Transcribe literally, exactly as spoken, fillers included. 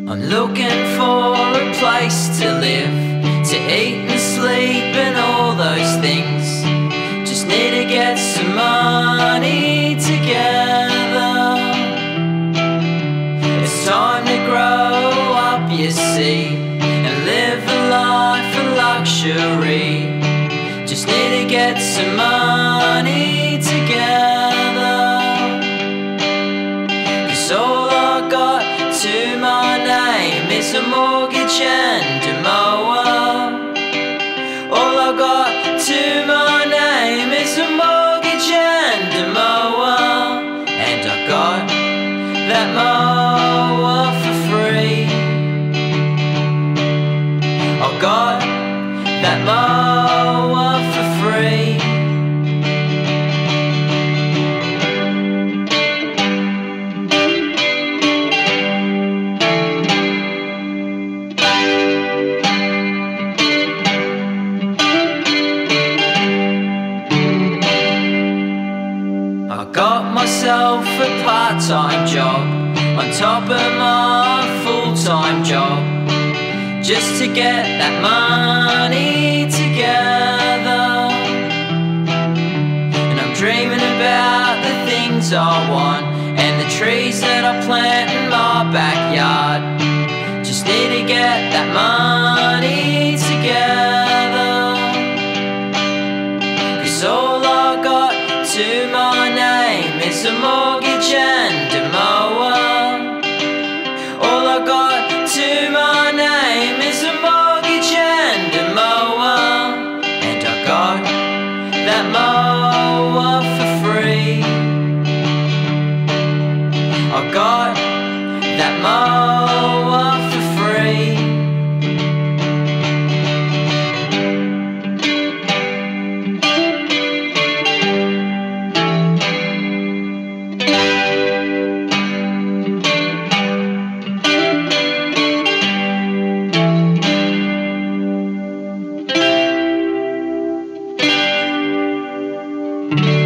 I'm looking for a place to live, to eat and sleep and all those things. Just need to get some money together. It's time to grow up, you see, and live a life of luxury. Just need to get some money together. 'Cause all I got to my name is a mortgage and a mower. All I got to my name is a mortgage and a mower. And I got that mower for free. I got that mower for free. I got myself a part-time job on top of my full-time job, just to get that money together. And I'm dreaming about the things I want and the trees that I plant in my backyard. Just need to get that money together. 'Cause all I got to my name is a mortgage and a mower. All I got to my name is a mortgage and a mower. And I got that mower for free. I got that mower for free. Mm-hmm.